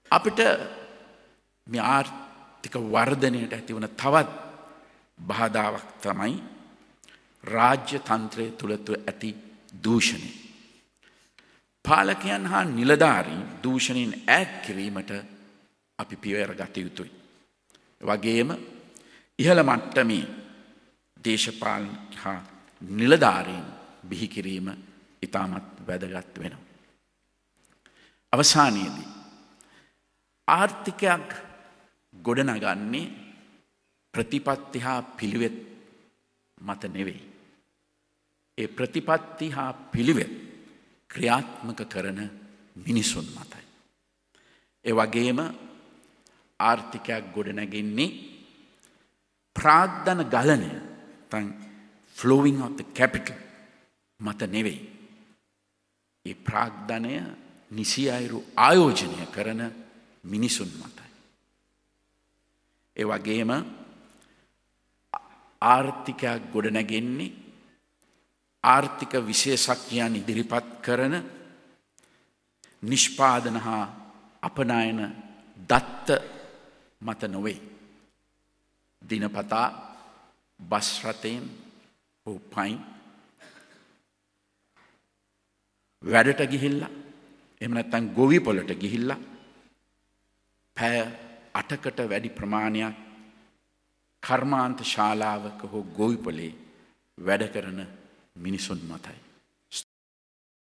අපිට මේ ආර්ථික වර්ධනයට ඇති වන තවත් බාධාවක් තමයි රාජ්‍ය තන්ත්‍රය තුළ ඇති දූෂණය. පාලකයන් හා නිලධාරීන් දූෂණයෙන් ඈත් කිරීමට අපි පියවර ගත යුතුයි. වගේම ඉහළ මට්ටමේ දේශපාලන හා නිලධාරීන් බිහි කිරීම ඉතාමත් වැදගත් වෙනවා. අවසානයේදී ආර්ථිකයක් ගොඩනගන්නේ ප්‍රතිපත්ති හා පිළිවෙත් මත නෙවෙයි. ඒ ප්‍රතිපත්ති හා පිළිවෙත් ක්‍රියාත්මක කරන මිනිසුන් මතයි. ඒ වගේම ආර්ථිකයක් ගොඩනැගෙන්නේ ප්‍රාග්ධන ගලනය flowing of the capital මත නෙවෙයි. ඒ ප්‍රාග්ධනය නිසි අයුරු ආයෝජනය කරන මිනිසුන් මතයි. ඒ වගේම ආර්ථිකයක් ගොඩනැගෙන්නේ ආර්ථික විශේෂඥයන් ඉදිරිපත් කරන නිෂ්පාදන හා අපනයන දත්ත මත නොවේ. දිනපතා බස් රථයෙන් හෝ පයින් වැඩට ගිහිල්ලා එහෙම නැත්නම් ගොවිපොළට ගිහිල්ලා පැය 8කට වැඩි ප්‍රමාණයක් කර්මාන්ත ශාලාවක හෝ ගොවිපොළේ වැඩ කරන මිනිසුන් මතයි.